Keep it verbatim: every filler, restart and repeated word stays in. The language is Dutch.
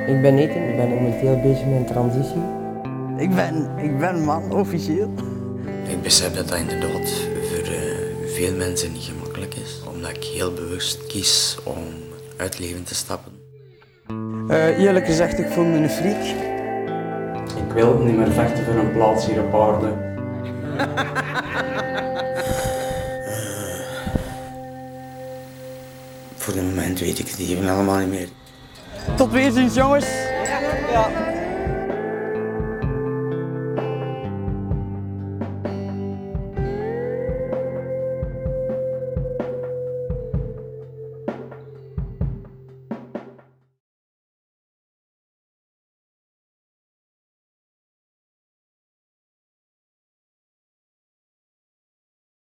Ik ben Ethan, ik ben momenteel bezig met een transitie. Ik ben, ik ben man, officieel. Ik besef dat dat inderdaad voor uh, veel mensen niet gemakkelijk is, omdat ik heel bewust kies om uit het leven te stappen. Uh, eerlijk gezegd, ik voel me een freak. Ik wil niet meer vechten voor een plaats hier op aarde. Uh, voor het moment weet ik het even allemaal niet meer. Tot weerziens, jongens. Ja. Ja.